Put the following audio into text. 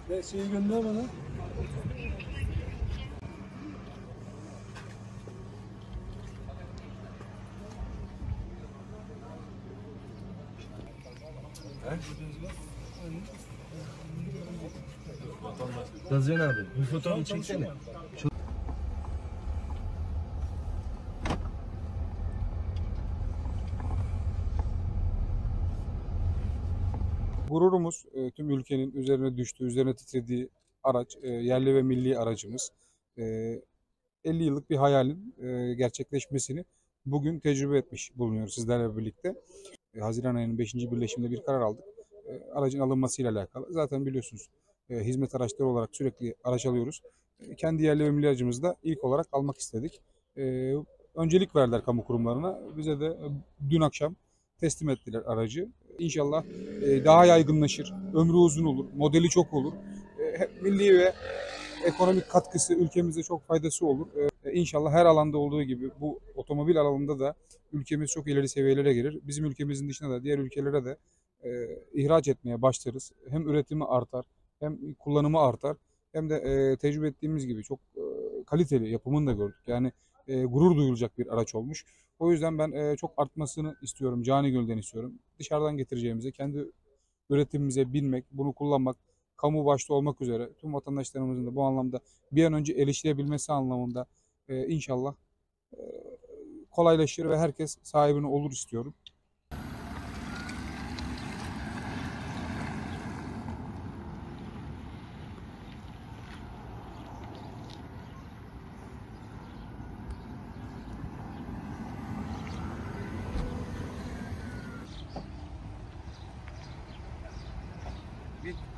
Şeyi gönder bana. Razcan abi bir fotoğraf çeksene. Gururumuz tüm ülkenin üzerine düştüğü, üzerine titrediği araç, yerli ve milli aracımız. E, 50 yıllık bir hayalin gerçekleşmesini bugün tecrübe etmiş bulunuyoruz sizlerle birlikte. Haziran ayının 5. birleşiminde bir karar aldık. Aracın alınmasıyla alakalı. Zaten biliyorsunuz hizmet araçları olarak sürekli araç alıyoruz. Kendi yerli ve milli aracımızı da ilk olarak almak istedik. E, Öncelik verdiler kamu kurumlarına. Bize de dün akşam teslim ettiler aracı. İnşallah daha yaygınlaşır, ömrü uzun olur, modeli çok olur. Hep milli ve ekonomik katkısı ülkemize çok faydası olur. İnşallah her alanda olduğu gibi bu otomobil alanında da ülkemiz çok ileri seviyelere gelir. Bizim ülkemizin dışında da diğer ülkelere de ihraç etmeye başlarız. Hem üretimi artar, hem kullanımı artar, hem de tecrübe ettiğimiz gibi çok kaliteli yapımını da gördük. Yani gurur duyulacak bir araç olmuş. O yüzden ben çok artmasını istiyorum, cani gönülden istiyorum. Dışarıdan getireceğimize, kendi üretimimize binmek, bunu kullanmak, kamu başta olmak üzere tüm vatandaşlarımızın da bu anlamda bir an önce erişilebilmesi anlamında inşallah e, kolaylaşır ve herkes sahibine olur istiyorum. Bir